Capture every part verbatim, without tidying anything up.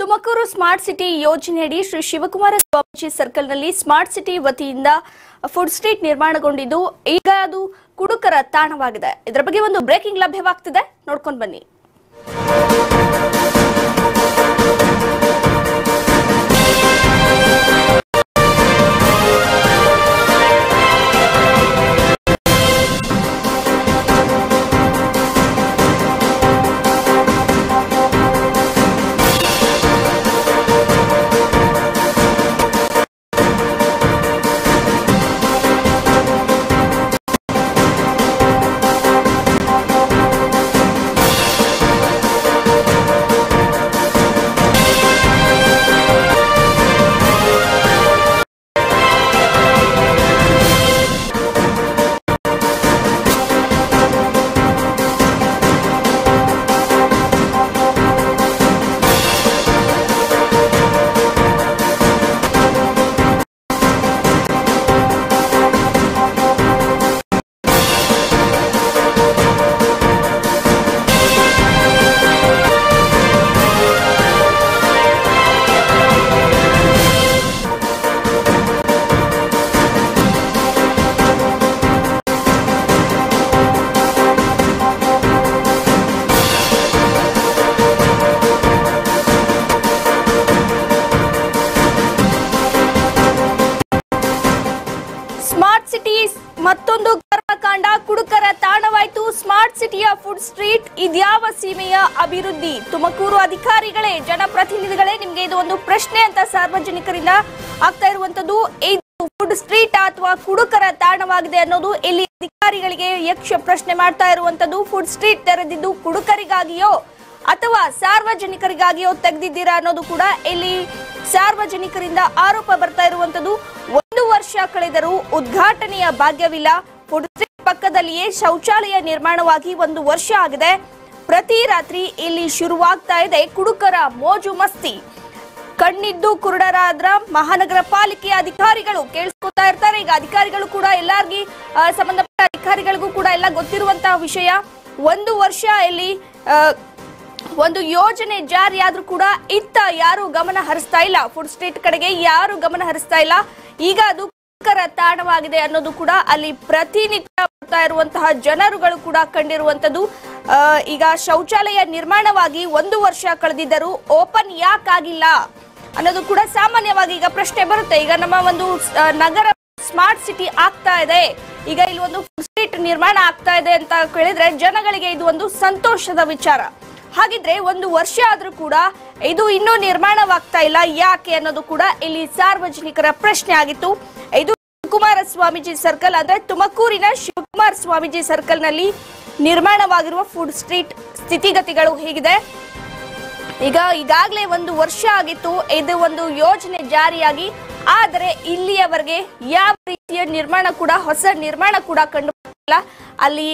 Tumakuru smart city ಯೋಜನೆಯಡಿ ಶ್ರೀ ಶಿವಕುಮಾರ ಸ್ವಾಮೀಜಿ ಸರ್ಕಲ್ನಲ್ಲಿ smart city ವತಿಯಿಂದ ಫುಡ್ ಸ್ಟ್ರೀಟ್ ನಿರ್ಮಾಣಗೊಂಡಿದ್ದು ಈಗ ಅದು ಕುಡುಕರ ತಾಣವಾಗಿದೆ. ಇದರ ಬಗ್ಗೆ ಒಂದು ಬ್ರೇಕಿಂಗ್ ಲಭ್ಯವಾಗ್ತಿದೆ, ನೋಡ್ಕೊಂಡು ಬನ್ನಿ. ಸ್ಮಾರ್ಟ್ ಸಿಟಿ ಮತ್ತೊಂದು ಕರ್ಮಕಾಂಡ, ಕುಡುಕರ ತಾಣವಾಯಿತು ಸ್ಮಾರ್ಟ್ ಸಿಟಿಯ ಫುಡ್ ಸ್ಟ್ರೀಟ್. ಇದ್ಯಾವ ಸೀಮೆಯ ಅಭಿವೃದ್ಧಿ? ತುಮಕೂರು ಅಧಿಕಾರಿಗಳೇ, ಜನಪ್ರತಿನಿಧಿಗಳೇ, ನಿಮ್ಗೆ ಇದು ಒಂದು ಪ್ರಶ್ನೆ ಅಂತ ಸಾರ್ವಜನಿಕರಿಂದ ಆಗ್ತಾ ಇರುವಂತದ್ದು. ಇದು ಫುಡ್ ಸ್ಟ್ರೀಟ್ ಅಥವಾ ಕುಡುಕರ ತಾಣವಾಗಿದೆ ಅನ್ನೋದು ಇಲ್ಲಿ ಅಧಿಕಾರಿಗಳಿಗೆ ಯಕ್ಷ ಪ್ರಶ್ನೆ ಮಾಡ್ತಾ ಇರುವಂತದ್ದು. ಫುಡ್ ಸ್ಟ್ರೀಟ್ ತೆರೆದಿದ್ದು ಕುಡುಕರಿಗಾಗಿಯೋ ಅಥವಾ ಸಾರ್ವಜನಿಕರಿಗಾಗಿಯೋ ತೆಗೆದಿದ್ದೀರಾ ಅನ್ನೋದು ಕೂಡ ಇಲ್ಲಿ ಸಾರ್ವಜನಿಕರಿಂದ ಆರೋಪ ಬರ್ತಾ ಇರುವಂತದ್ದು. ಒಂದು ವರ್ಷ ಕಳೆದರೂ ಉದ್ಘಾಟನೆಯ ಭಾಗ್ಯವಿಲ್ಲ. ಫುಡ್ ಸ್ಟ್ರೀಟ್ ಪಕ್ಕದಲ್ಲಿಯೇ ಶೌಚಾಲಯ ನಿರ್ಮಾಣವಾಗಿ ಒಂದು ವರ್ಷ ಆಗಿದೆ. ಪ್ರತಿ ರಾತ್ರಿ ಇಲ್ಲಿ ಶುರುವಾಗ್ತಾ ಇದೆ ಕುಡುಕರ ಮೋಜು ಮಸ್ತಿ. ಕಣ್ಣಿದ್ದು ಕುರುಡರಾದ್ರ ಮಹಾನಗರ ಪಾಲಿಕೆ ಅಧಿಕಾರಿಗಳು ಕೇಳಿಸ್ಕೊತಾ ಇರ್ತಾರೆ. ಈಗ ಅಧಿಕಾರಿಗಳು ಕೂಡ ಎಲ್ಲಾರ್ಗಿ ಸಂಬಂಧಪಟ್ಟ ಅಧಿಕಾರಿಗಳಿಗೂ ಕೂಡ ಎಲ್ಲ ಗೊತ್ತಿರುವಂತಹ ವಿಷಯ. ಒಂದು ವರ್ಷ ಇಲ್ಲಿ ಒಂದು ಯೋಜನೆ ಜಾರಿಯಾದ್ರೂ ಕೂಡ ಇತ್ತ ಯಾರು ಗಮನ ಹರಿಸ್ತಾ ಇಲ್ಲ. ಫುಡ್ ಸ್ಟ್ರೀಟ್ ಕಡೆಗೆ ಯಾರು ಗಮನ ಹರಿಸ್ತಾ ಇಲ್ಲ. ಈಗ ಅದು ಕುಡುಕರ ತಾಣವಾಗಿದೆ ಅನ್ನೋದು ಕೂಡ ಅಲ್ಲಿ ಪ್ರತಿನಿತ್ಯ ಬರ್ತಾ ಇರುವಂತಹ ಜನರುಗಳು ಕೂಡ ಕಂಡಿರುವಂತದ್ದು. ಈಗ ಶೌಚಾಲಯ ನಿರ್ಮಾಣವಾಗಿ ಒಂದು ವರ್ಷ ಕಳೆದಿದ್ದರೂ ಓಪನ್ ಯಾಕಾಗಿಲ್ಲ ಅನ್ನೋದು ಕೂಡ ಸಾಮಾನ್ಯವಾಗಿ ಈಗ ಪ್ರಶ್ನೆ ಬರುತ್ತೆ. ಈಗ ನಮ್ಮ ಒಂದು ನಗರ ಸ್ಮಾರ್ಟ್ ಸಿಟಿ ಆಗ್ತಾ ಇದೆ, ಈಗ ಇಲ್ಲಿ ಒಂದು ಫುಡ್ ಸ್ಟ್ರೀಟ್ ನಿರ್ಮಾಣ ಆಗ್ತಾ ಇದೆ ಅಂತ ಕೇಳಿದ್ರೆ ಜನಗಳಿಗೆ ಇದು ಒಂದು ಸಂತೋಷದ ವಿಚಾರ. ಹಾಗಿದ್ರೆ ಒಂದು ವರ್ಷ ಆದ್ರೂ ಕೂಡ ಇದು ಇನ್ನೂ ನಿರ್ಮಾಣವಾಗ್ತಾ ಇಲ್ಲ ಯಾಕೆ ಅನ್ನೋದು ಕೂಡ ಇಲ್ಲಿ ಸಾರ್ವಜನಿಕರ ಪ್ರಶ್ನೆ ಆಗಿತ್ತು. ಇದು ಶಿವಕುಮಾರ ಸ್ವಾಮೀಜಿ ಸರ್ಕಲ್, ಅಂದ್ರೆ ತುಮಕೂರಿನ ಶಿವಕುಮಾರ ಸ್ವಾಮೀಜಿ ಸರ್ಕಲ್ ನಲ್ಲಿ ನಿರ್ಮಾಣವಾಗಿರುವ ಫುಡ್ ಸ್ಟ್ರೀಟ್ ಸ್ಥಿತಿಗತಿಗಳು ಹೇಗಿದೆ? ಈಗ ಈಗಾಗಲೇ ಒಂದು ವರ್ಷ ಆಗಿತ್ತು ಇದು ಒಂದು ಯೋಜನೆ ಜಾರಿಯಾಗಿ, ಆದರೆ ಇಲ್ಲಿಯವರೆಗೆ ಯಾವ ರೀತಿಯ ನಿರ್ಮಾಣ ಕೂಡ ಹೊಸ ನಿರ್ಮಾಣ ಕೂಡ ಕಂಡು ಬಂದಿಲ್ಲ. ಅಲ್ಲಿ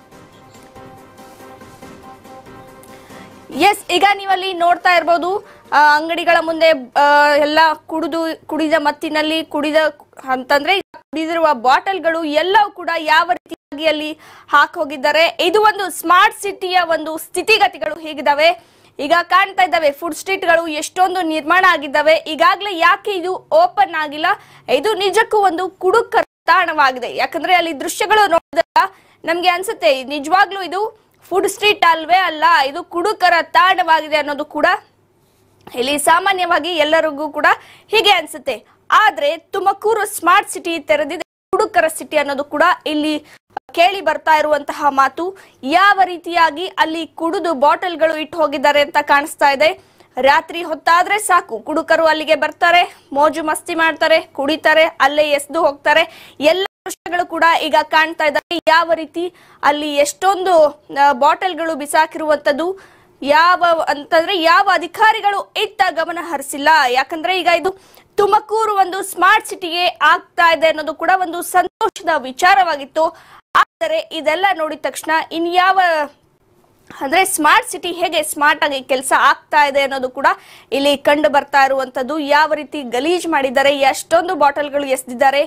ಎಸ್, ಈಗ ನೀವಲ್ಲಿ ನೋಡ್ತಾ ಇರ್ಬೋದು ಅಂಗಡಿಗಳ ಮುಂದೆ ಎಲ್ಲ ಕುಡಿದು ಕುಡಿದ ಮತ್ತಿನಲ್ಲಿ ಕುಡಿದ ಅಂತಂದ್ರೆ ಕುಡಿದಿರುವ ಬಾಟಲ್ಗಳು ಎಲ್ಲವೂ ಕೂಡ ಯಾವ ರೀತಿಯಾಗಿ ಅಲ್ಲಿ ಹಾಕಿ ಹೋಗಿದ್ದಾರೆ. ಇದು ಒಂದು ಸ್ಮಾರ್ಟ್ ಸಿಟಿಯ ಒಂದು ಸ್ಥಿತಿಗತಿಗಳು ಹೇಗಿದ್ದಾವೆ ಈಗ ಕಾಣ್ತಾ ಇದ್ದಾವೆ. ಫುಡ್ ಸ್ಟ್ರೀಟ್ಗಳು ಎಷ್ಟೊಂದು ನಿರ್ಮಾಣ ಆಗಿದ್ದಾವೆ, ಈಗಾಗಲೇ ಯಾಕೆ ಇದು ಓಪನ್ ಆಗಿಲ್ಲ? ಇದು ನಿಜಕ್ಕೂ ಒಂದು ಕುಡುಕರ ತಾಣವಾಗಿದೆ. ಯಾಕಂದ್ರೆ ಅಲ್ಲಿ ದೃಶ್ಯಗಳು ನೋಡಿದಾಗ ನಮ್ಗೆ ಅನ್ಸುತ್ತೆ ನಿಜವಾಗ್ಲೂ ಇದು ಫುಡ್ ಸ್ಟ್ರೀಟ್ ಅಲ್ವೇ ಅಲ್ಲ, ಇದು ಕುಡುಕರ ತಾಣವಾಗಿದೆ ಅನ್ನೋದು ಕೂಡ ಇಲ್ಲಿ ಸಾಮಾನ್ಯವಾಗಿ ಎಲ್ಲರಿಗೂ ಕೂಡ ಹೀಗೆ ಅನ್ಸುತ್ತೆ. ಆದ್ರೆ ತುಮಕೂರು ಸ್ಮಾರ್ಟ್ ಸಿಟಿ ತೆರೆದಿದೆ ಕುಡುಕರ ಸಿಟಿ ಅನ್ನೋದು ಕೂಡ ಇಲ್ಲಿ ಕೇಳಿ ಬರ್ತಾ ಇರುವಂತಹ ಮಾತು. ಯಾವ ರೀತಿಯಾಗಿ ಅಲ್ಲಿ ಕುಡಿದು ಬಾಟಲ್ಗಳು ಇಟ್ಟು ಹೋಗಿದ್ದಾರೆ ಅಂತ ಕಾಣಿಸ್ತಾ ಇದೆ. ರಾತ್ರಿ ಹೊತ್ತಾದ್ರೆ ಸಾಕು ಕುಡುಕರು ಅಲ್ಲಿಗೆ ಬರ್ತಾರೆ, ಮೋಜು ಮಸ್ತಿ ಮಾಡ್ತಾರೆ, ಕುಡಿತಾರೆ, ಅಲ್ಲೇ ಎಸ್ದು ಹೋಗ್ತಾರೆ. ಎಲ್ಲ ದೃಶ್ಯಗಳು ಕೂಡ ಈಗ ಕಾಣ್ತಾ ಇದ್ದಾರೆ. ಯಾವ ರೀತಿ ಅಲ್ಲಿ ಎಷ್ಟೊಂದು ಬಾಟಲ್ಗಳು ಬಿಸಾಕಿರುವಂತದ್ದು, ಯಾವ ಅಂತಂದ್ರೆ ಯಾವ ಅಧಿಕಾರಿಗಳು ಇತ್ತ ಗಮನ ಹರಿಸಿಲ್ಲ. ಯಾಕಂದ್ರೆ ಈಗ ಇದು ತುಮಕೂರು ಒಂದು ಸ್ಮಾರ್ಟ್ ಸಿಟಿಗೆ ಆಗ್ತಾ ಇದೆ ಅನ್ನೋದು ಕೂಡ ಒಂದು ಸಂತೋಷದ ವಿಚಾರವಾಗಿತ್ತು. ಆದರೆ ಇದೆಲ್ಲ ನೋಡಿದ ತಕ್ಷಣ ಇನ್ಯಾವ ಅಂದ್ರೆ ಸ್ಮಾರ್ಟ್ ಸಿಟಿ ಹೇಗೆ ಸ್ಮಾರ್ಟ್ ಆಗಿ ಕೆಲಸ ಆಗ್ತಾ ಇದೆ ಅನ್ನೋದು ಕೂಡ ಇಲ್ಲಿ ಕಂಡು ಬರ್ತಾ ಇರುವಂತದ್ದು. ಯಾವ ರೀತಿ ಗಲೀಜ್ ಮಾಡಿದ್ದಾರೆ, ಎಷ್ಟೊಂದು ಬಾಟಲ್ಗಳು ಎಸೆದಿದ್ದಾರೆ.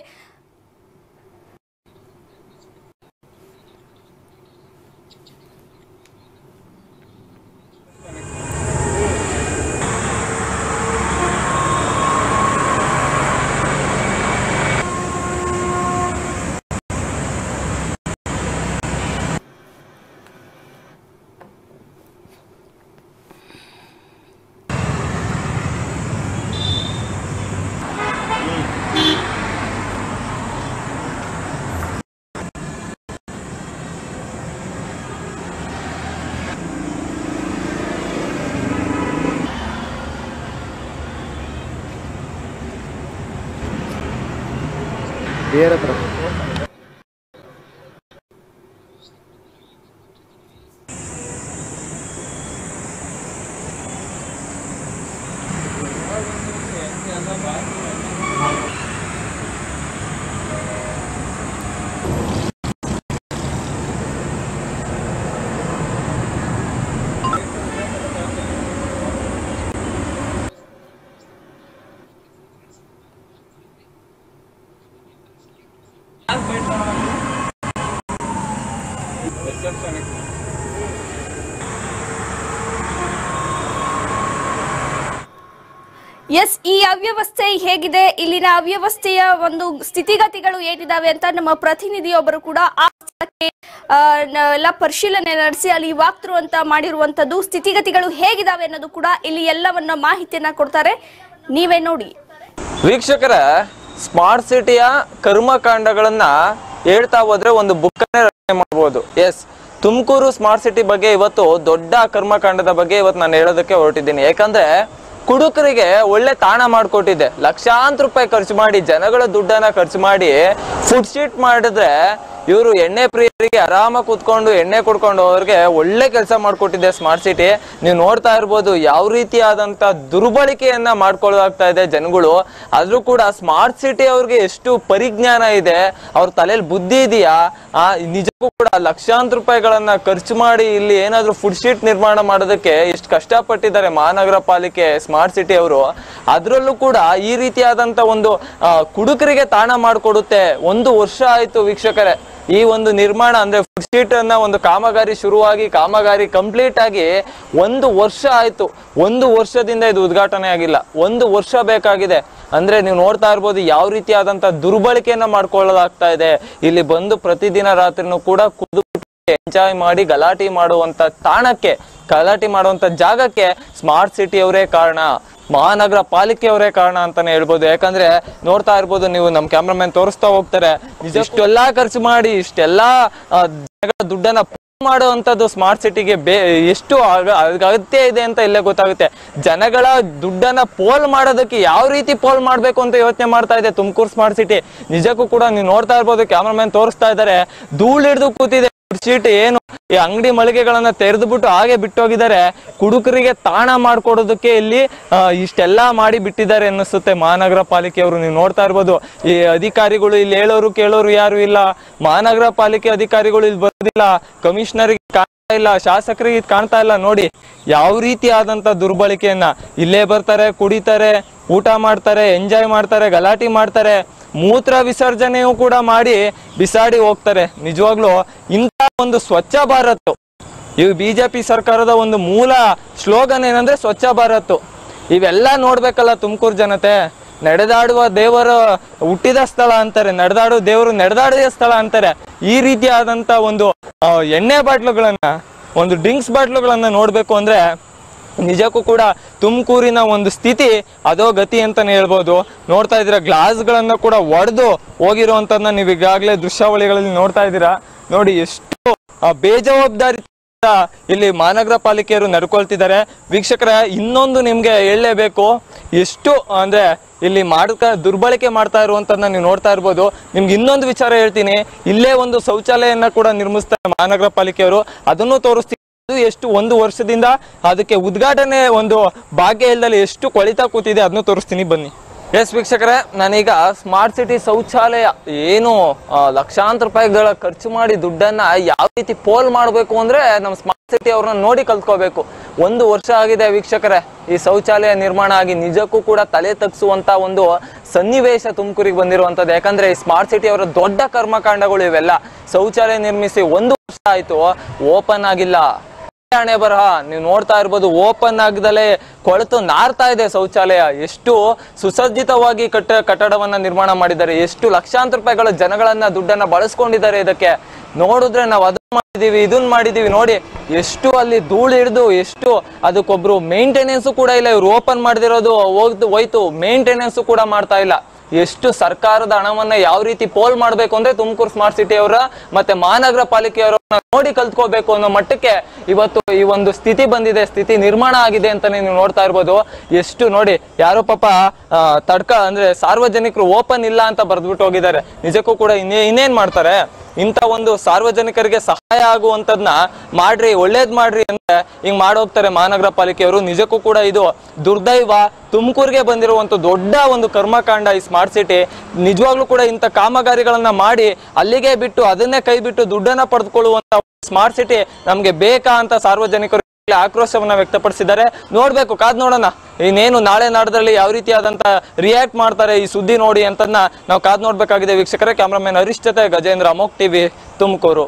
ಬೇರೆ ಹತ್ರ ಎಸ್, ಈ ಅವ್ಯವಸ್ಥೆ ಹೇಗಿದೆ, ಇಲ್ಲಿನ ಅವ್ಯವಸ್ಥೆಯ ಒಂದು ಸ್ಥಿತಿಗತಿಗಳು ಏನಿದಾವೆ ಅಂತ ನಮ್ಮ ಪ್ರತಿನಿಧಿಯೊಬ್ಬರು ಕೂಡ ಆ ಸ್ಥಳಕ್ಕೆ ಎಲ್ಲ ಪರಿಶೀಲನೆ ನಡೆಸಿ ಅಲ್ಲಿ ವಾಕ್ ಥ್ರೂ ಅಂತ ಮಾಡಿರುವಂತದ್ದು, ಸ್ಥಿತಿಗತಿಗಳು ಹೇಗಿದಾವೆ ಅನ್ನೋದು ಕೂಡ ಇಲ್ಲಿ ಎಲ್ಲವನ್ನ ಮಾಹಿತಿಯನ್ನ ಕೊಡ್ತಾರೆ. ನೀವೇ ನೋಡಿ. ವೀಕ್ಷಕರ, ಸ್ಮಾರ್ಟ್ ಸಿಟಿಯ ಕರ್ಮಕಾಂಡಗಳನ್ನ ಹೇಳ್ತಾ ಹೋದ್ರೆ ಒಂದು ಬುಕ್ ಅನ್ನೇ ರಚನೆ ಮಾಡಬಹುದು. ಎಸ್, ತುಮಕೂರು ಸ್ಮಾರ್ಟ್ ಸಿಟಿ ಬಗ್ಗೆ ಇವತ್ತು ದೊಡ್ಡ ಕರ್ಮಕಾಂಡದ ಬಗ್ಗೆ ಇವತ್ತು ನಾನು ಹೇಳೋದಕ್ಕೆ ಹೊರಟಿದ್ದೀನಿ. ಯಾಕಂದ್ರೆ ಕುಡುಕರಿಗೆ ಒಳ್ಳೆ ತಾಣ ಮಾಡಿಕೊಟ್ಟಿದೆ. ಲಕ್ಷಾಂತರ ರೂಪಾಯಿ ಖರ್ಚು ಮಾಡಿ, ಜನಗಳ ದುಡ್ಡನ್ನ ಖರ್ಚು ಮಾಡಿ ಫುಡ್ ಸ್ಟ್ರೀಟ್ ಮಾಡಿದ್ರೆ ಇವರು ಎಣ್ಣೆ ಪ್ರಿಯರಿಗೆ ಆರಾಮಾಗಿ ಕೂತ್ಕೊಂಡು ಎಣ್ಣೆ ಕುಡ್ಕೊಂಡು ಅವ್ರಿಗೆ ಒಳ್ಳೆ ಕೆಲಸ ಮಾಡಿಕೊಟ್ಟಿದೆ ಸ್ಮಾರ್ಟ್ ಸಿಟಿ. ನೀವು ನೋಡ್ತಾ ಇರ್ಬೋದು ಯಾವ ರೀತಿಯಾದಂಥ ದುರ್ಬಳಕೆಯನ್ನ ಮಾಡ್ಕೊಳ್ಳಾಗ್ತಾ ಇದೆ ಜನಗಳು. ಆದ್ರೂ ಕೂಡ ಸ್ಮಾರ್ಟ್ ಸಿಟಿ ಅವ್ರಿಗೆ ಎಷ್ಟು ಪರಿಜ್ಞಾನ ಇದೆ, ಅವ್ರ ತಲೆಯಲ್ಲಿ ಬುದ್ಧಿ ಇದೆಯಾ? ಆ ನಿಜಕ್ಕೂ ಕೂಡ ಲಕ್ಷಾಂತರ ರೂಪಾಯಿಗಳನ್ನ ಖರ್ಚು ಮಾಡಿ ಇಲ್ಲಿ ಏನಾದ್ರೂ ಫುಡ್ ಸ್ಟ್ರೀಟ್ ನಿರ್ಮಾಣ ಮಾಡೋದಕ್ಕೆ ಎಷ್ಟು ಕಷ್ಟಪಟ್ಟಿದ್ದಾರೆ ಮಹಾನಗರ ಪಾಲಿಕೆ ಸ್ಮಾರ್ಟ್ ಸಿಟಿ ಅವರು. ಅದರಲ್ಲೂ ಕೂಡ ಈ ರೀತಿಯಾದಂಥ ಒಂದು ಕುಡುಕರಿಗೆ ತಾಣ ಮಾಡಿಕೊಡುತ್ತೆ. ಒಂದು ವರ್ಷ ಆಯ್ತು ವೀಕ್ಷಕರೇ ಈ ಒಂದು ನಿರ್ಮಾಣ, ಅಂದ್ರೆ ಫುಡ್ ಸ್ಟ್ರೀಟ್ ಅನ್ನ ಒಂದು ಕಾಮಗಾರಿ ಶುರುವಾಗಿ ಕಾಮಗಾರಿ ಕಂಪ್ಲೀಟ್ ಆಗಿ ಒಂದು ವರ್ಷ ಆಯ್ತು. ಒಂದು ವರ್ಷದಿಂದ ಇದು ಉದ್ಘಾಟನೆ ಆಗಿಲ್ಲ. ಒಂದು ವರ್ಷ ಬೇಕಾಗಿದೆ. ಅಂದ್ರೆ ನೀವು ನೋಡ್ತಾ ಇರ್ಬೋದು ಯಾವ ರೀತಿಯಾದಂತ ದುರ್ಬಳಕೆಯನ್ನ ಮಾಡ್ಕೊಳ್ಳಲಾಗ್ತಾ ಇದೆ. ಇಲ್ಲಿ ಬಂದು ಪ್ರತಿದಿನ ರಾತ್ರಿನೂ ಕೂಡ ಕುಡಿದು ಎಂಜಾಯ್ ಮಾಡಿ ಗಲಾಟೆ ಮಾಡುವಂತ ತಾಣಕ್ಕೆ, ಗಲಾಟೆ ಮಾಡುವಂತ ಜಾಗಕ್ಕೆ ಸ್ಮಾರ್ಟ್ ಸಿಟಿ ಅವರೇ ಕಾರಣ, ಮಹಾನಗರ ಪಾಲಿಕೆಯವರೇ ಕಾರಣ ಅಂತಾನೆ ಹೇಳ್ಬೋದು. ಯಾಕಂದ್ರೆ ನೋಡ್ತಾ ಇರ್ಬೋದು ನೀವು, ನಮ್ ಕ್ಯಾಮ್ರಾಮನ್ ತೋರಿಸ್ತಾ ಹೋಗ್ತಾರೆ, ಇಷ್ಟೆಲ್ಲಾ ಖರ್ಚು ಮಾಡಿ ಇಷ್ಟೆಲ್ಲಾ ದುಡ್ಡನ್ನ ಮಾಡುವಂತದ್ದು ಸ್ಮಾರ್ಟ್ ಸಿಟಿಗೆ ಬೇ ಎಷ್ಟು ಅಗತ್ಯ ಇದೆ ಅಂತ ಇಲ್ಲೇ ಗೊತ್ತಾಗುತ್ತೆ. ಜನಗಳ ದುಡ್ಡನ್ನ ಪೋಲ್ ಮಾಡೋದಕ್ಕೆ ಯಾವ ರೀತಿ ಪೋಲ್ ಮಾಡ್ಬೇಕು ಅಂತ ಯೋಚನೆ ಮಾಡ್ತಾ ಇದೆ ತುಮಕೂರು ಸ್ಮಾರ್ಟ್ ಸಿಟಿ. ನಿಜಕ್ಕೂ ಕೂಡ ನೀವು ನೋಡ್ತಾ ಇರ್ಬೋದು, ಕ್ಯಾಮ್ರಾಮನ್ ತೋರಿಸ್ತಾ ಇದ್ದಾರೆ, ಧೂಳು ಹಿಡಿದು ಕೂತಿದೆ ಸೀಟ್. ಏನು ಈ ಅಂಗಡಿ ಮಳಿಗೆಗಳನ್ನ ತೆರೆದು ಬಿಟ್ಟು ಹಾಗೆ ಬಿಟ್ಟೋಗಿದ್ದಾರೆ. ಕುಡುಕರಿಗೆ ತಾಣ ಮಾಡ್ಕೊಡೋದಕ್ಕೆ ಇಲ್ಲಿ ಇಷ್ಟೆಲ್ಲಾ ಮಾಡಿ ಬಿಟ್ಟಿದ್ದಾರೆ ಅನ್ನಿಸುತ್ತೆ ಮಹಾನಗರ ಪಾಲಿಕೆಯವರು. ನೀವು ನೋಡ್ತಾ ಇರ್ಬೋದು ಈ ಅಧಿಕಾರಿಗಳು ಇಲ್ಲಿ ಹೇಳೋರು ಕೇಳೋರು ಯಾರು ಇಲ್ಲ. ಮಹಾನಗರ ಪಾಲಿಕೆ ಅಧಿಕಾರಿಗಳು ಇಲ್ಲಿ ಬರೋದಿಲ್ಲ, ಕಮಿಷನರ್ಗೆ ಕಾಣ್ತಾ ಇಲ್ಲ, ಶಾಸಕರಿಗೆ ಕಾಣ್ತಾ ಇಲ್ಲ. ನೋಡಿ ಯಾವ ರೀತಿ ಆದಂತ ದುರ್ಬಳಕೆಯನ್ನ. ಇಲ್ಲೇ ಬರ್ತಾರೆ, ಕುಡಿತಾರೆ, ಊಟ ಮಾಡ್ತಾರೆ, ಎಂಜಾಯ್ ಮಾಡ್ತಾರೆ, ಗಲಾಟೆ ಮಾಡ್ತಾರೆ, ಮೂತ್ರ ವಿಸರ್ಜನೆಯೂ ಕೂಡ ಮಾಡಿ ಬಿಸಾಡಿ ಹೋಗ್ತಾರೆ. ನಿಜವಾಗ್ಲೂ ಇಂಥ ಒಂದು ಸ್ವಚ್ಛ ಭಾರತ್, ಇವು ಬಿಜೆಪಿ ಸರ್ಕಾರದ ಒಂದು ಮೂಲ ಸ್ಲೋಗನ್ ಏನಂದ್ರೆ ಸ್ವಚ್ಛ ಭಾರತ್. ಇವೆಲ್ಲ ನೋಡ್ಬೇಕಲ್ಲ ತುಮಕೂರು ಜನತೆ. ನಡೆದಾಡುವ ದೇವರು ಹುಟ್ಟಿದ ಸ್ಥಳ ಅಂತಾರೆ, ನಡೆದಾಡುವ ದೇವರು ನಡೆದಾಡಿದ ಸ್ಥಳ ಅಂತಾರೆ. ಈ ರೀತಿಯಾದಂತ ಒಂದು ಎಣ್ಣೆ ಬಾಟ್ಲುಗಳನ್ನ, ಒಂದು ಡ್ರಿಂಕ್ಸ್ ಬಾಟ್ಲುಗಳನ್ನ ನೋಡ್ಬೇಕು ಅಂದ್ರೆ ನಿಜಕ್ಕೂ ಕೂಡ ತುಮಕೂರಿನ ಒಂದು ಸ್ಥಿತಿ ಅದೋ ಗತಿ ಅಂತಾನೆ ಹೇಳ್ಬೋದು. ನೋಡ್ತಾ ಇದ್ದೀರಾ ಗ್ಲಾಸ್ಗಳನ್ನ ಕೂಡ ಒಡೆದು ಹೋಗಿರುವಂತದನ್ನ ನೀವು ಈಗಾಗಲೇ ದೃಶ್ಯಾವಳಿಗಳಲ್ಲಿ ನೋಡ್ತಾ ಇದ್ದೀರಾ. ನೋಡಿ ಎಷ್ಟು ಬೇಜವಾಬ್ದಾರಿ ಇಲ್ಲಿ ಮಹಾನಗರ ಪಾಲಿಕೆಯವರು ನಡ್ಕೊಳ್ತಿದ್ದಾರೆ. ವೀಕ್ಷಕರ, ಇನ್ನೊಂದು ನಿಮ್ಗೆ ಹೇಳಲೇಬೇಕು, ಎಷ್ಟು ಅಂದ್ರೆ ಇಲ್ಲಿ ಮಾಡ್ಕ ದುರ್ಬಳಕೆ ಮಾಡ್ತಾ ಇರುವಂತದನ್ನ ನೀವು ನೋಡ್ತಾ ಇರ್ಬೋದು. ನಿಮ್ಗೆ ಇನ್ನೊಂದು ವಿಚಾರ ಹೇಳ್ತೀನಿ, ಇಲ್ಲೇ ಒಂದು ಶೌಚಾಲಯನ ಕೂಡ ನಿರ್ಮಿಸ್ತಾರೆ ಮಹಾನಗರ ಪಾಲಿಕೆಯವರು, ಅದನ್ನು ತೋರಿಸ್ತೀನಿ. ಎಷ್ಟು ಒಂದು ವರ್ಷದಿಂದ ಅದಕ್ಕೆ ಉದ್ಘಾಟನೆ ಒಂದು ಭಾಗ್ಯ ಇಲ್ಲದಲ್ಲಿ ಎಷ್ಟು ಕೊಳಿತಾ ಕೂತಿದೆ ಅದನ್ನು ತೋರಿಸ್ತೀನಿ, ಬನ್ನಿ. ಎಸ್ ವೀಕ್ಷಕರೇ, ನಾನೀಗ ಸ್ಮಾರ್ಟ್ ಸಿಟಿ ಶೌಚಾಲಯ ಏನು ಲಕ್ಷಾಂತರ ರೂಪಾಯಿಗಳ ಖರ್ಚು ಮಾಡಿ ದುಡ್ಡನ್ನ ಯಾವ ರೀತಿ ಪೋಲ್ ಮಾಡಬೇಕು ಅಂದ್ರೆ ನಮ್ಮ ಸ್ಮಾರ್ಟ್ ಸಿಟಿ ಅವ್ರನ್ನ ನೋಡಿ ಕಲ್ತ್ಕೋಬೇಕು. ಒಂದು ವರ್ಷ ಆಗಿದೆ ವೀಕ್ಷಕರೇ ಈ ಶೌಚಾಲಯ ನಿರ್ಮಾಣ ಆಗಿ. ನಿಜಕ್ಕೂ ಕೂಡ ತಲೆ ತಗ್ಸುವಂತ ಒಂದು ಸನ್ನಿವೇಶ ತುಮಕೂರಿಗೆ ಬಂದಿರುವಂತದ್ದು. ಯಾಕಂದ್ರೆ ಈ ಸ್ಮಾರ್ಟ್ ಸಿಟಿ ಅವರ ದೊಡ್ಡ ಕರ್ಮಕಾಂಡಗಳು ಇವೆಲ್ಲ. ಶೌಚಾಲಯ ನಿರ್ಮಿಸಿ ಒಂದು ವರ್ಷ ಆಯ್ತು, ಓಪನ್ ಆಗಿಲ್ಲ. ಹಣೆ ಬರಹ ನೀವು ನೋಡ್ತಾ ಇರ್ಬೋದು, ಓಪನ್ ಆಗದಲ್ಲೇ ಕೊಳೆತು ನಾರ್ತಾ ಇದೆ ಶೌಚಾಲಯ. ಎಷ್ಟು ಸುಸಜ್ಜಿತವಾಗಿ ಕಟ್ಟ ಕಟ್ಟಡವನ್ನ ನಿರ್ಮಾಣ ಮಾಡಿದ್ದಾರೆ, ಎಷ್ಟು ಲಕ್ಷಾಂತರ ರೂಪಾಯಿಗಳ ಜನಗಳನ್ನ ದುಡ್ಡನ್ನ ಬಳಸ್ಕೊಂಡಿದ್ದಾರೆ ಇದಕ್ಕೆ. ನೋಡಿದ್ರೆ ನಾವು ಅದನ್ನ ಮಾಡಿದೀವಿ, ಇದನ್ನ ಮಾಡಿದೀವಿ, ನೋಡಿ ಎಷ್ಟು ಅಲ್ಲಿ ಧೂಳು ಹಿಡಿದು ಎಷ್ಟು ಅದಕ್ಕೊಬ್ರು ಮೇಂಟೆನೆನ್ಸ್ ಕೂಡ ಇಲ್ಲ. ಇವ್ರು ಓಪನ್ ಮಾಡದಿರೋದು ಹೋಗ್ದು ಹೋಯ್ತು, ಮೇಂಟೆನೆನ್ಸ್ ಕೂಡ ಮಾಡ್ತಾ ಇಲ್ಲ. ಎಷ್ಟು ಸರ್ಕಾರದ ಹಣವನ್ನ ಯಾವ ರೀತಿ ಪೋಲ್ ಮಾಡ್ಬೇಕು ಅಂದ್ರೆ ತುಮಕೂರು ಸ್ಮಾರ್ಟ್ ಸಿಟಿ ಅವರ ಮತ್ತೆ ಮಹಾನಗರ ಪಾಲಿಕೆಯವರನ್ನ ನೋಡಿ ಕಲ್ತ್ಕೋಬೇಕು ಅನ್ನೋ ಮಟ್ಟಕ್ಕೆ ಇವತ್ತು ಈ ಒಂದು ಸ್ಥಿತಿ ಬಂದಿದೆ, ಸ್ಥಿತಿ ನಿರ್ಮಾಣ ಆಗಿದೆ ಅಂತಾನೆ ನೀವು ನೋಡ್ತಾ ಇರ್ಬೋದು. ಎಷ್ಟು ನೋಡಿ, ಯಾರೋ ಪಾಪ ತಡ್ಕ ಅಂದ್ರೆ ಸಾರ್ವಜನಿಕರು ಓಪನ್ ಇಲ್ಲ ಅಂತ ಬರ್ದ್ಬಿಟ್ಟು ಹೋಗಿದ್ದಾರೆ. ನಿಜಕ್ಕೂ ಕೂಡ ಇನ್ನೇ ಇನ್ನೇನ್ ಮಾಡ್ತಾರೆ? ಇಂಥ ಒಂದು ಸಾರ್ವಜನಿಕರಿಗೆ ಸಹಾಯ ಆಗುವಂತದ್ನ ಮಾಡ್ರಿ, ಒಳ್ಳೇದ್ ಮಾಡ್ರಿ ಅಂದ್ರೆ ಹಿಂಗ್ ಮಾಡೋಗ್ತಾರೆ ಮಹಾನಗರ ಪಾಲಿಕೆಯವರು. ನಿಜಕ್ಕೂ ಕೂಡ ಇದು ದುರ್ದೈವ. ತುಮಕೂರಿಗೆ ಬಂದಿರುವಂತ ದೊಡ್ಡ ಒಂದು ಕರ್ಮಕಾಂಡ ಈ ಸ್ಮಾರ್ಟ್ ಸಿಟಿ. ನಿಜವಾಗ್ಲೂ ಕೂಡ ಇಂಥ ಕಾಮಗಾರಿಗಳನ್ನ ಮಾಡಿ ಅಲ್ಲಿಗೆ ಬಿಟ್ಟು ಅದನ್ನೇ ಕೈ ಬಿಟ್ಟು ದುಡ್ಡನ್ನ ಪಡೆದುಕೊಳ್ಳುವಂತ ಸ್ಮಾರ್ಟ್ ಸಿಟಿ ನಮ್ಗೆ ಬೇಕಾ ಅಂತ ಸಾರ್ವಜನಿಕರು ಆಕ್ರೋಶವನ್ನ ವ್ಯಕ್ತಪಡಿಸಿದ್ದಾರೆ. ನೋಡ್ಬೇಕು, ಕಾದ್ ನೋಡೋಣ ಇನ್ನೇನು ನಾಳೆ ನಾಡದಲ್ಲಿ ಯಾವ ರೀತಿಯಾದಂತ ರಿಯಾಕ್ಟ್ ಮಾಡ್ತಾರೆ ಈ ಸುದ್ದಿ ನೋಡಿ ಅಂತನ್ನ ನಾವು ಕಾದ್ ನೋಡ್ಬೇಕಾಗಿದೆ. ವೀಕ್ಷಕರೇ, ಕ್ಯಾಮ್ರಾಮನ್ ಹರೀಶ್ ಜೊತೆ ಗಜೇಂದ್ರ, ಅಮೋಕ್ ಟಿವಿ, ತುಮಕೂರು.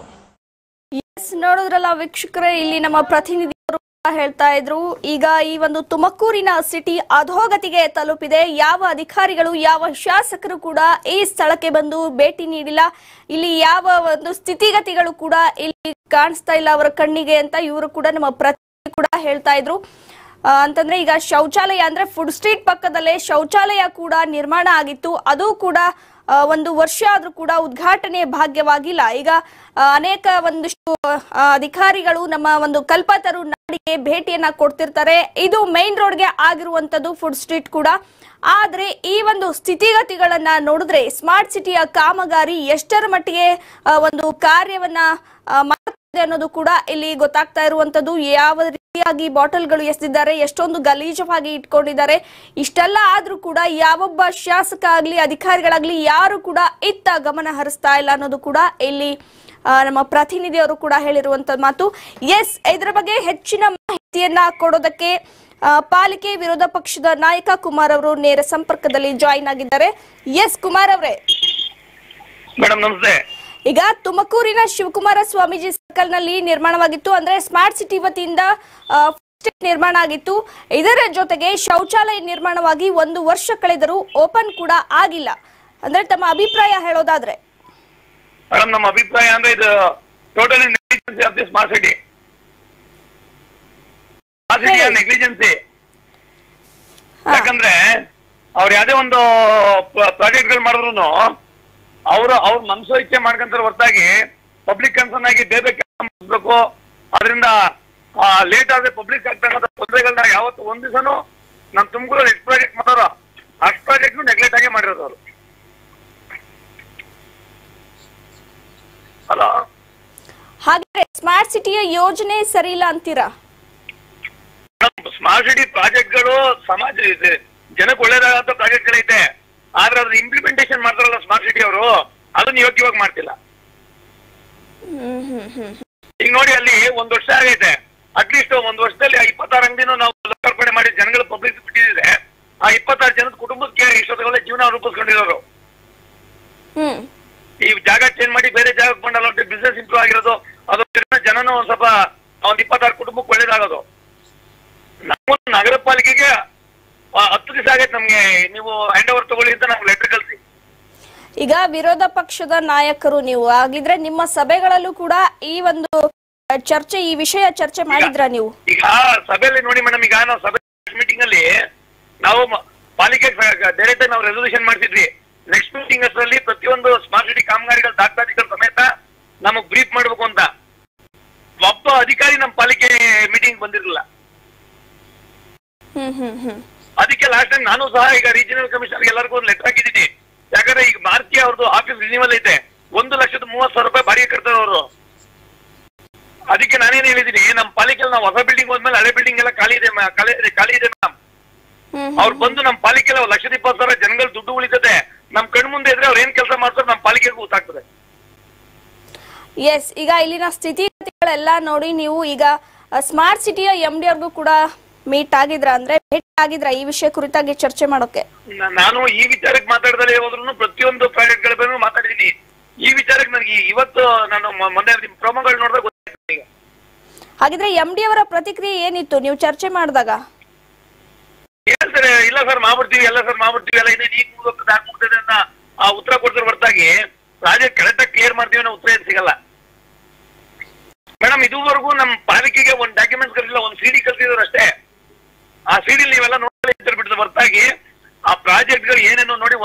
ಎಸ್, ನೋಡಿದ್ರಲ್ಲ ವೀಕ್ಷಕರೇ, ಇಲ್ಲಿ ನಮ್ಮ ಪ್ರತಿನಿಧಿಗಳು ಹೇಳ್ತಾ ಇದ್ರು, ಈಗ ಈ ಒಂದು ತುಮಕೂರಿನ ಸಿಟಿ ಅಧೋಗತಿಗೆ ತಲುಪಿದೆ. ಯಾವ ಅಧಿಕಾರಿಗಳು, ಯಾವ ಶಾಸಕರು ಕೂಡ ಈ ಸ್ಥಳಕ್ಕೆ ಬಂದು ಭೇಟಿ ನೀಡಿಲ್ಲ. ಇಲ್ಲಿ ಯಾವ ಒಂದು ಸ್ಥಿತಿಗತಿಗಳು ಕೂಡ ಇಲ್ಲಿ ಕಾಣಿಸ್ತಾ ಇಲ್ಲ ಅವರ ಕಣ್ಣಿಗೆ ಅಂತ ಇವರು ಕೂಡ ನಮ್ಮ ಪ್ರತಿನಿಧಿ ಕೂಡ ಹೇಳ್ತಾ ಇದ್ರು. ಅಂತಂದ್ರೆ ಈಗ ಶೌಚಾಲಯ ಅಂದ್ರೆ ಫುಡ್ ಸ್ಟ್ರೀಟ್ ಪಕ್ಕದಲ್ಲೇ ಶೌಚಾಲಯ ಕೂಡ ನಿರ್ಮಾಣ ಆಗಿತ್ತು. ಅದು ಕೂಡ ಒಂದು ವರ್ಷ ಆದ್ರೂ ಕೂಡ ಉದ್ಘಾಟನೆ ಭಾಗ್ಯವಾಗಿಲ್ಲ. ಈಗ ಅನೇಕ ಒಂದಿಷ್ಟು ಅಧಿಕಾರಿಗಳು ನಮ್ಮ ಒಂದು ಕಲ್ಪತರು ನಾಡಿಗೆ ಭೇಟಿಯನ್ನ ಕೊಡ್ತಿರ್ತಾರೆ. ಇದು ಮೈನ್ ರೋಡ್ಗೆ ಆಗಿರುವಂತದ್ದು ಫುಡ್ ಸ್ಟ್ರೀಟ್ ಕೂಡ. ಆದ್ರೆ ಈ ಒಂದು ಸ್ಥಿತಿಗತಿಗಳನ್ನ ನೋಡಿದ್ರೆ ಸ್ಮಾರ್ಟ್ ಸಿಟಿಯ ಕಾಮಗಾರಿ ಎಷ್ಟರ ಮಟ್ಟಿಗೆ ಒಂದು ಕಾರ್ಯವನ್ನ ಮಾಡುತ್ತಿದೆ ಅನ್ನೋದು ಕೂಡ ಇಲ್ಲಿ ಗೊತ್ತಾಗ್ತಾ ಇರುವಂತದ್ದು. ಯಾವ ರೀತಿಯಾಗಿ ಬಾಟಲ್ಗಳು ಎಸೆದಿದ್ದಾರೆ, ಎಷ್ಟೊಂದು ಗಲೀಜವಾಗಿ ಇಟ್ಕೊಂಡಿದ್ದಾರೆ. ಇಷ್ಟೆಲ್ಲ ಆದ್ರೂ ಕೂಡ ಯಾವೊಬ್ಬ ಶಾಸಕ ಆಗ್ಲಿ ಅಧಿಕಾರಿಗಳಾಗ್ಲಿ ಯಾರು ಕೂಡ ಇತ್ತ ಗಮನ ಹರಿಸ್ತಾ ಇಲ್ಲ ಅನ್ನೋದು ಕೂಡ ಇಲ್ಲಿ ನಮ್ಮ ಪ್ರತಿನಿಧಿಯವರು ಕೂಡ ಹೇಳಿರುವಂತ ಮಾತು. ಎಸ್, ಇದರ ಬಗ್ಗೆ ಹೆಚ್ಚಿನ ಮಾಹಿತಿಯನ್ನ ಕೊಡೋದಕ್ಕೆ ಪಾಲಿಕೆ ವಿರೋಧ ಪಕ್ಷದ ನಾಯಕ ಕುಮಾರ್ ಅವರು ನೇರ ಸಂಪರ್ಕದಲ್ಲಿ ಜಾಯಿನ್ ಆಗಿದ್ದಾರೆ. ಎಸ್ ಕುಮಾರ್ ಅವರೇ, ಮೇಡಮ್ ನಮಸ್ತೆ. ಈಗ ತುಮಕೂರಿನ ಶಿವಕುಮಾರ ಸ್ವಾಮೀಜಿ ಸರ್ಕಲ್ ನಲ್ಲಿ ನಿರ್ಮಾಣವಾಗಿತ್ತು, ಅಂದ್ರೆ ಸ್ಮಾರ್ಟ್ ಸಿಟಿ ವತಿಯಿಂದ ನಿರ್ಮಾಣ ಆಗಿತ್ತು. ಇದರ ಜೊತೆಗೆ ಶೌಚಾಲಯ ನಿರ್ಮಾಣವಾಗಿ ಒಂದು ವರ್ಷ ಕಳೆದರೂ ಓಪನ್ ಕೂಡ ಆಗಿಲ್ಲ. ಅಂದ್ರೆ ತಮ್ಮ ಅಭಿಪ್ರಾಯ ಹೇಳೋದಾದ್ರೆ? ಮೇಡಮ್, ನಮ್ಮ ಅಭಿಪ್ರಾಯ ಅಂದ್ರೆ ಇದು totally negligence of the smart city. Smart ಸಿಟಿಯ ನೆಗ್ಲಿಜೆನ್ಸಿ. ಯಾಕಂದ್ರೆ ಅವ್ರು ಯಾವ್ದೇ ಒಂದು ಪ್ರಾಜೆಕ್ಟ್ ಗಳು ಮಾಡಿದ್ರು ಅವರು ಅವ್ರ ಮನಸೋ ಇಚ್ಛೆ ಮಾಡ್ಕೊಂತಾರೆ ಹೊರತಾಗಿ ಪಬ್ಲಿಕ್ ಕನ್ಸರ್ನ್ ಆಗಿ ಬೇರೆ ಕೆಲಸ ಮಾಡಬೇಕು. ಅದರಿಂದ ಲೇಟ್ ಆದ್ರೆ ಪಬ್ಲಿಕ್ ಆಗ್ತಕ್ಕಂಥ ತೊಂದರೆಗಳನ್ನ ಯಾವತ್ತು ಒಂದ್ ದಿವಸನು ನಮ್ ತುಮಕೂರಲ್ಲಿ ಎಷ್ಟು ಪ್ರಾಜೆಕ್ಟ್ ಮಾಡೋರು ಅಷ್ಟು ಪ್ರಾಜೆಕ್ಟ್ ನೆಗ್ಲೆಕ್ಟ್ ಆಗಿ ಮಾಡಿರೋದು ಅವರು. ಹಲೋ, ಹಾಗಾದ್ರೆ ಸ್ಮಾರ್ಟ್ ಸಿಟಿಯ ಯೋಜನೆ ಸರಿ ಇಲ್ಲ ಅಂತೀರಾ? ಸ್ಮಾರ್ಟ್ ಸಿಟಿ ಪ್ರಾಜೆಕ್ಟ್ ಗಳು ಸಮಾಜ ಇದೆ, ಜನಕ್ಕೆ ಒಳ್ಳೇದಾಗಂತ ಪ್ರಾಜೆಕ್ಟ್ ಗಳೈತೆ. ಆದ್ರೆ ಅದ್ರ ಇಂಪ್ಲಿಮೆಂಟೇಷನ್ ಮಾಡ್ತಾರಲ್ಲ ಸ್ಮಾರ್ಟ್ ಸಿಟಿ ಅವರು, ಅದನ್ನ ಯೋಗ್ಯವಾಗಿ ಮಾಡ್ತಿಲ್ಲ. ಈಗ ನೋಡಿ, ಅಲ್ಲಿ ಒಂದ್ ವರ್ಷ ಆಗೈತೆ. ಅಟ್ಲೀಸ್ಟ್ ಒಂದ್ ವರ್ಷದಲ್ಲಿ ಇಪ್ಪತ್ತಾರು ಅಂಗಡಿನೂ ನಾವು ಲೋಕಾರ್ಪಣೆ ಮಾಡಿ ಜನಗಳ ಪಬ್ಲಿಕ್ ಬಿಟ್ಟಿದ್ರೆ ಆ ಇಪ್ಪತ್ತಾರು ಜನದ ಕುಟುಂಬಕ್ಕೆ ಇಷ್ಟೊತ್ತಲ್ಲ ಜೀವನ ರೂಪಿಸ್ಕೊಂಡಿರೋರು. ಈ ಜಾಗ ಚೇಂಜ್ ಮಾಡಿ ಬೇರೆ ಜಾಗಕ್ಕೆ ಬಂದಲ್ಲ ಬಿಸ್ನೆಸ್ ಇಂಪ್ರೂವ್ ಆಗಿರೋದು, ಅದೊಂದು ಜನನು ಒಂದ್ ಸ್ವಲ್ಪ ಒಂದ್ ಇಪ್ಪತ್ತಾರು ಕುಟುಂಬಕ್ಕೆ ಒಳ್ಳೇದಾಗೋದು. ನಮ್ಮ ನಗರ ಪಾಲಿಕೆಗೆ ಹತ್ತು ದಿವಸ ಆಗೈತೆ ನಮ್ಗೆ ನೀವು ಹ್ಯಾಂಡ್ ಓವರ್ ತಗೊಳ್ಳಿ ಅಂತ ನಾವು ಲೆಟರ್ ಕಳಿಸಿ. ಈಗ ವಿರೋಧ ಪಕ್ಷದ ನಾಯಕರು ನೀವು ಆಗಿದ್ರೆ ನಿಮ್ಮ ಸಭೆಗಳಲ್ಲೂ ಕೂಡ ಈ ಒಂದು ಚರ್ಚೆ, ಈ ವಿಷಯ ಚರ್ಚೆ ಮಾಡಿದ್ರ ನೀವು? ಈಗ ಸಭೆಯಲ್ಲಿ ನೋಡಿ ಮೇಡಮ್, ಈಗ ನಾವು ಸಭೆ ಮೀಟಿಂಗ್ ಅಲ್ಲಿ ನಾವು ಪಾಲಿಕೆ ಡೈರೆಕ್ಟ್ ನಾವು ರೆಸಲ್ಯೂಷನ್ ಮಾಡ್ತಿದ್ವಿ. ನೆಕ್ಸ್ಟ್ ಮೀಟಿಂಗ್ ಅಷ್ಟರಲ್ಲಿ ಪ್ರತಿಯೊಂದು ಸ್ಮಾರ್ಟ್ ಸಿಟಿ ಕಾಮಗಾರಿಗಳ ದಾಖಲಾತಿಗಳ ಸಮೇತ ನಮಗ್ ಬ್ರೀಫ್ ಮಾಡ್ಬೇಕು ಅಂತ ಒಬ್ಬ ಅಧಿಕಾರಿ ನಮ್ಮ ಪಾಲಿಕೆ ಮೀಟಿಂಗ್ ಬಂದಿರಲಿಲ್ಲ. ಅದಕ್ಕೆ ಲಾಸ್ಟ್ ಟೈಮ್ ನಾನು ಸಹ ಈಗ ರೀಜನಲ್ ಕಮಿಷನರ್ ಎಲ್ಲರಿಗೂ ಒಂದು ಲೆಟರ್ ಹಾಕಿದ್ದೀನಿ. ಯಾಕಂದ್ರೆ ಈಗ ಮಾರ್ಕಿ ಅವ್ರದ್ದು ಆಫೀಸ್ ರಿನ್ಯೂವಲ್ ಐತೆ, ಒಂದು ಲಕ್ಷದ ಮೂವತ್ ಸಾವಿರ ರೂಪಾಯಿ ಬಾಡಿಗೆ ಕಟ್ತಾರೆ ಅವರು. ಅದಕ್ಕೆ ನಾನೇನ್ ಹೇಳಿದೀನಿ, ನಮ್ಮ ಪಾಲಿಕೆಯಲ್ಲಿ ನಾವು ಹೊಸ ಬಿಲ್ಡಿಂಗ್ ಹೋದ್ಮೇಲೆ ಹಳೆ ಬಿಲ್ಡಿಂಗ್ ಎಲ್ಲ ಖಾಲಿ ಇದೆ ಖಾಲಿ ಇದೆ ಮ್ಯಾಮ್. ಅವ್ರು ಬಂದು ನಮ್ಮ ಪಾಲಿಕೆಲ್ಲ ಲಕ್ಷದ ಇಪ್ಪತ್ತು ಸಾವಿರ ಜನಗಳು ದುಡ್ಡು ಉಳಿತದೆ. ನಮ್ ಕಣ್ ಮುಂದೆ ಇದ್ರೆ ಅವ್ರು ಏನ್ ಕೆಲಸ ಮಾಡ್ತಾರೆ ನಮ್ಮ ಪಾಲಿಕೆಗೂ ಗೊತ್ತಾಗ್ತದೆ. ಎಸ್, ಈಗ ಇಲ್ಲಿನ ಸ್ಥಿತಿಗತಿಗಳೆಲ್ಲ ನೋಡಿ ನೀವು ಈಗ ಸ್ಮಾರ್ಟ್ ಸಿಟಿಯ ಎಂ ಡಿ ಅವ್ರಿಗೂ ಕೂಡ ಮೀಟ್ ಆಗಿದ್ರ, ಅಂದ್ರೆ ಭೇಟಿ ಆಗಿದ್ರ ಈ ವಿಷಯ ಕುರಿತಾಗಿ ಚರ್ಚೆ ಮಾಡೋಕೆ? ನಾನು ಈ ವಿಚಾರಕ್ಕೆ ಮಾತಾಡದಲ್ಲೇ ಹೋದ್ರು ಪ್ರತಿಯೊಂದು ಪ್ರಾಜೆಕ್ಟ್ ಗಳ ಬಗ್ಗೆ ಮಾತಾಡಿದೀನಿ. ಈ ವಿಚಾರಕ್ಕೆ ನನಗೆ ಇವತ್ತು ನಾನು ಮೊನ್ನೆ ಪ್ರೋಮೋಗಳು ನೋಡಿದಾಗ ಗೊತ್ತಾಯ್ತು. ಈಗ ಹಾಗಿದ್ರೆ ಎಂ ಡಿ ಅವರ ಪ್ರತಿಕ್ರಿಯೆ ಏನಿತ್ತು ನೀವು ಚರ್ಚೆ ಮಾಡಿದಾಗ? ಹೇಳ್ತಾರೆ, ಇಲ್ಲ ಸರ್ ಮಾಡ್ಬಿಡ್ತೀವಿ, ಎಲ್ಲ ಸರ್ ಮಾಡ್ಬಿಡ್ತೀವಿ, ಎಲ್ಲ ಇದೆ ಈಗ ಮುಗಿದೋಗ್ತದೆ ಆಗ ಮುಗ್ತದೆ ಅಂತ ಆ ಉತ್ತರ ಕೊಡ್ತಾರೆ ಹೊರತಾಗಿ ಪ್ರಾಜೆಕ್ಟ್ ಕರೆಕ್ಟಾಗಿ ಕ್ಲಿಯರ್ ಮಾಡ್ತೀವಿ ಅನ್ನೋ ಉತ್ತರ ಏನು ಸಿಗಲ್ಲ ಮೇಡಮ್. ಇದುವರೆಗೂ ನಮ್ಮ ಪಾಲಿಕೆಗೆ ಒಂದು ಡಾಕ್ಯುಮೆಂಟ್ಸ್ ಕಲಿಲ್ಲ, ಒಂದು ಸಿಡಿ ಕಲ್ತಿದ್ರು ಅಷ್ಟೇ. ಆ ಸಿಡಿ ನೀವೆಲ್ಲ ನೋಡಿ ಬಿಟ್ಟಿದ್ದು ಹೊರತಾಗಿ ಆ ಪ್ರಾಜೆಕ್ಟ್ ಗಳು ಏನೇನೋ ನೋಡಿ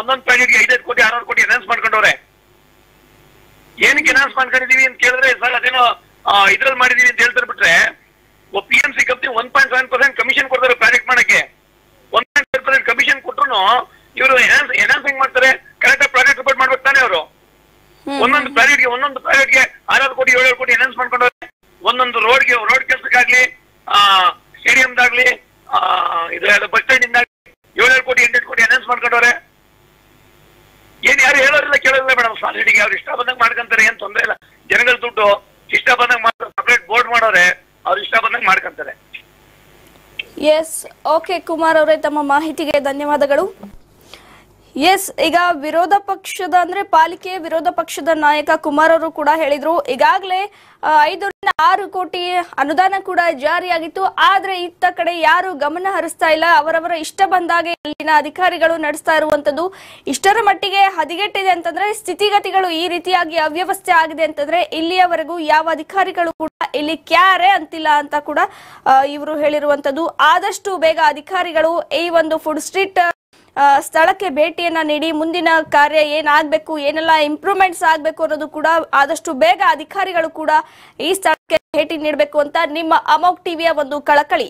ಒಂದೊಂದು ಪ್ರಾಜೆಕ್ಟ್ಗೆ ಐದೈದು ಕೋಟಿ ಆರಾರು ಕೋಟಿ ಅನೌನ್ಸ್ ಮಾಡ್ಕೊಂಡವ್ರೆ. ಏನಕ್ಕೆ ಅನೌನ್ಸ್ ಮಾಡ್ಕೊಂಡಿದೀವಿ ಅಂತ ಕೇಳಿದ್ರೆ ಸರ್ ಅದೇನೋ ಇದ್ರಲ್ಲಿ ಮಾಡಿದೀವಿ ಅಂತ ಹೇಳ್ತಾರೆ ಬಿಟ್ರೆ, P M C company one point seven percent commission ಕೊಡ್ತಾರೆ ಪ್ರಾಜೆಕ್ಟ್ ಮಾಡಕ್ಕೆ. One point seven percent commission ಕೊಟ್ರು ಇವರು ಎನೌನ್ಸ್ ಹೆಂಗ್ ಮಾಡ್ತಾರೆ? ಕರೆಕ್ಟ್ ಪ್ರಾಜೆಕ್ಟ್ ರಿಪೋರ್ಟ್ ಮಾಡ್ಬೇಕು ತಾನೆ ಅವರು. ಒಂದೊಂದು ಪ್ರಾಜೆಕ್ಟ್ಗೆ ಒಂದೊಂದು ಪ್ರಾಜೆಕ್ಟ್ಗೆ ಆರಾರು ಕೋಟಿ ಏಳೇಳು ಕೋಟಿ ಅನೌನ್ಸ್ ಮಾಡ್ಕೊಂಡವ್ರೆ. ಒಂದೊಂದು ರೋಡ್ಗೆ ರೋಡ್ ಕೆಲಸಕ್ಕಾಗ್ಲಿ, ಸ್ಟೇಡಿಯಂದಾಗ್ಲಿ, ಇದು ಬಸ್ ಸ್ಟ್ಯಾಂಡ್ ಇಂದಾಗ್ಲಿ ಏಳೇಳು ಕೋಟಿ ಎಂಟೆಂಟು ಕೋಟಿ ಅನೌನ್ಸ್ ಮಾಡ್ಕೊಂಡವ್ರೆ. ಏನ್ ಯಾರು ಹೇಳೋರಿಲ್ಲ ಕೇಳೋದಿಲ್ಲ ಮೇಡಮ್. ಸ್ಮಾರ್ಟ್ ಸಿಟಿಗೆ ಅವ್ರು ಇಷ್ಟ ಬಂದಂಗೆ ಮಾಡ್ಕೊಂತಾರೆ, ಏನ್ ತೊಂದರೆ ಇಲ್ಲ. ಜನಗಳ ದುಡ್ಡು ಇಷ್ಟ ಬಂದಂಗೆ ಮಾಡ್ತಾರೆ, ಸಪರೇಟ್ ಬೋರ್ಡ್ ಮಾಡೋರೆ, ಅವ್ರು ಇಷ್ಟ ಬಂದಂಗೆ ಮಾಡ್ಕೊಂತಾರೆ. ಎಸ್, ಓಕೆ ಕುಮಾರ್ ಅವರೇ, ತಮ್ಮ ಮಾಹಿತಿಗೆ ಧನ್ಯವಾದಗಳು. ಎಸ್, ಈಗ ವಿರೋಧ ಪಕ್ಷದ ಅಂದ್ರೆ ಪಾಲಿಕೆ ವಿರೋಧ ಪಕ್ಷದ ನಾಯಕ ಕುಮಾರ್ ಅವರು ಕೂಡ ಹೇಳಿದ್ರು, ಈಗಾಗಲೇ ಐದರಿಂದ ಆರು ಕೋಟಿ ಅನುದಾನ ಕೂಡ ಜಾರಿಯಾಗಿತ್ತು. ಆದ್ರೆ ಇತ್ತ ಕಡೆ ಯಾರು ಗಮನ ಹರಿಸ್ತಾ ಇಲ್ಲ, ಅವರವರ ಇಷ್ಟ ಬಂದಾಗೆ ಇಲ್ಲಿನ ಅಧಿಕಾರಿಗಳು ನಡೆಸ್ತಾ ಇರುವಂತದ್ದು ಇಷ್ಟರ ಮಟ್ಟಿಗೆ ಹದಗೆಟ್ಟಿದೆ ಅಂತಂದ್ರೆ, ಸ್ಥಿತಿಗತಿಗಳು ಈ ರೀತಿಯಾಗಿ ಅವ್ಯವಸ್ಥೆ ಆಗಿದೆ ಅಂತಂದ್ರೆ ಇಲ್ಲಿಯವರೆಗೂ ಯಾವ ಅಧಿಕಾರಿಗಳು ಕೂಡ ಇಲ್ಲಿ ಕ್ಯಾರೆ ಅಂತಿಲ್ಲ ಅಂತ ಕೂಡ ಇವರು ಹೇಳಿರುವಂತದ್ದು. ಆದಷ್ಟು ಬೇಗ ಅಧಿಕಾರಿಗಳು ಈ ಒಂದು ಫುಡ್ ಸ್ಟ್ರೀಟ್ ಸ್ಥಳಕ್ಕೆ ಭೇಟಿಯನ್ನ ನೀಡಿ ಮುಂದಿನ ಕಾರ್ಯ ಏನಾಗಬೇಕು, ಏನೆಲ್ಲ ಇಂಪ್ರೂವ್ಮೆಂಟ್ಸ್ ಆಗಬೇಕು ಅನ್ನೋದು ಕೂಡ ಆದಷ್ಟು ಬೇಗ ಅಧಿಕಾರಿಗಳು ಕೂಡ ಈ ಸ್ಥಳಕ್ಕೆ ಭೇಟಿ ನೀಡಬೇಕು ಅಂತ ನಿಮ್ಮ ಅಮೋಕ್ ಟಿವಿಯ ಒಂದು ಕಳಕಳಿ.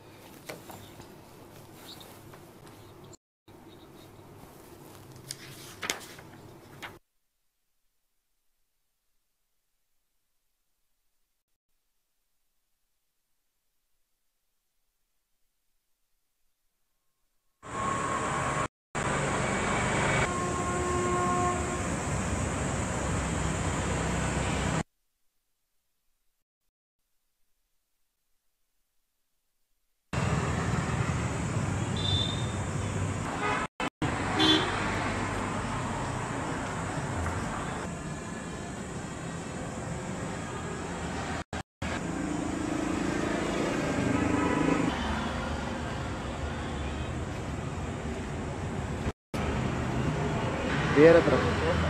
ಬೇರೆ ತರ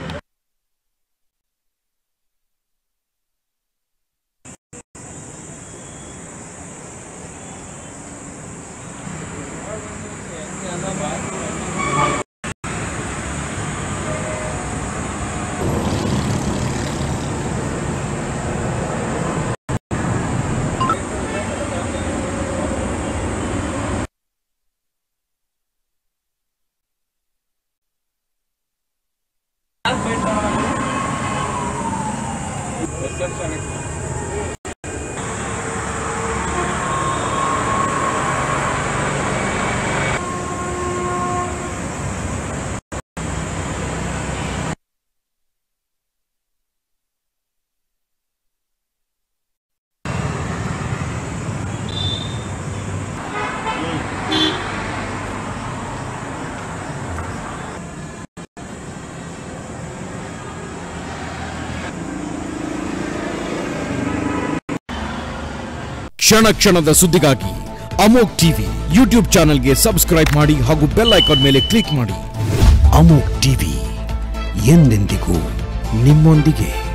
ಕ್ಷಣ ಕ್ಷಣದ ಸುದ್ದಿಗಾಗಿ ಅಮೋಕ್ ಟಿವಿ ಯೂಟ್ಯೂಬ್ ಚಾನೆಲ್ಗೆ ಸಬ್ಸ್ಕ್ರೈಬ್ ಮಾಡಿ ಹಾಗೂ ಬೆಲ್ ಐಕಾನ್ ಮೇಲೆ ಕ್ಲಿಕ್ ಮಾಡಿ. ಅಮೋಕ್ ಟಿವಿ ಎಂದೆಂದಿಗೂ ನಿಮ್ಮೊಂದಿಗೆ.